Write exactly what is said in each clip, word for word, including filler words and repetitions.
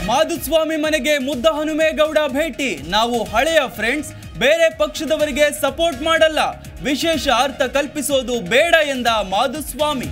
ಮಾಧುಸ್ವಾಮಿ ಮನೆಗೆ ಮುದ್ದ ಹನುಮೇಗೌಡ ಭೇಟಿ. ನಾವು ಹಳೆಯ ಫ್ರೆಂಡ್ಸ್, ಬೇರೆ ಪಕ್ಷದವರಿಗೆ ಸಪೋರ್ಟ್ ಮಾಡಲ್ಲ, ವಿಶೇಷ ಅರ್ಥ ಕಲ್ಪಿಸೋದು ಬೇಡ ಎಂದ ಮಾಧುಸ್ವಾಮಿ.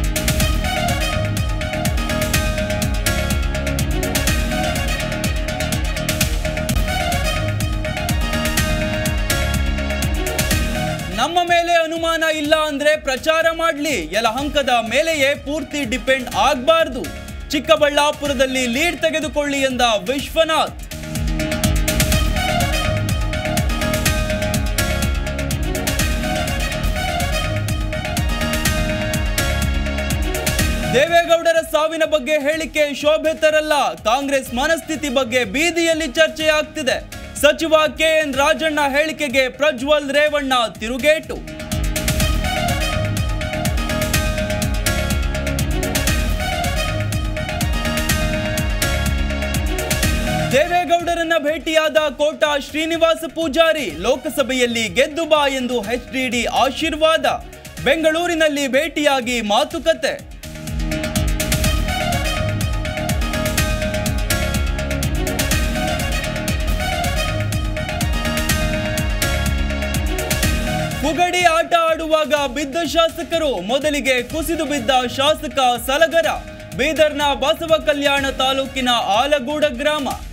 ನಮ್ಮ ಮೇಲೆ ಅನುಮಾನ ಇಲ್ಲ ಅಂದ್ರೆ ಪ್ರಚಾರ ಮಾಡ್ಲಿ, ಯಲಹಂಕದ ಮೇಲೆಯೇ ಪೂರ್ತಿ ಡಿಪೆಂಡ್ ಆಗಬಾರದು. ಚಿಕ್ಕಬಳ್ಳಾಪುರದಲ್ಲಿ ಲೀಡ್ ತೆಗೆದುಕೊಳ್ಳಿ ಎಂದ ವಿಶ್ವನಾಥ್. ದೇವೇಗೌಡರ ಸಾವಿನ ಬಗ್ಗೆ ಹೇಳಿಕೆ ಶೋಭೆ ತರಲ್ಲ, ಕಾಂಗ್ರೆಸ್ ಮನಸ್ಥಿತಿ ಬಗ್ಗೆ ಬೀದಿಯಲ್ಲಿ ಚರ್ಚೆ ಆಗ್ತಿದೆ. ಸಚಿವ ಕೆ ಎನ್ ರಾಜಣ್ಣ ಹೇಳಿಕೆಗೆ ಪ್ರಜ್ವಲ್ ರೇವಣ್ಣ ತಿರುಗೇಟು. ದೇವೇಗೌಡರನ್ನ ಭೇಟಿಯಾದ ಕೋಟಾ ಶ್ರೀನಿವಾಸ ಪೂಜಾರಿ, ಲೋಕಸಭೆಯಲ್ಲಿ ಗೆದ್ದು ಬಾ ಎಂದು ಎಚ್ ಡಿ ಡಿ ಆಶೀರ್ವಾದ. ಬೆಂಗಳೂರಿನಲ್ಲಿ ಭೇಟಿಯಾಗಿ ಮಾತುಕತೆ. ಪುಗಡಿ ಆಟ ಆಡುವಾಗ ಬಿದ್ದ ಶಾಸಕರು, ಮೊದಲಿಗೆ ಕುಸಿದು ಬಿದ್ದ ಶಾಸಕ ಸಲಗರ. ಬೀದರ್ನ ಬಸವ ಕಲ್ಯಾಣ ತಾಲೂಕಿನ ಆಲಗೂಡ ಗ್ರಾಮ.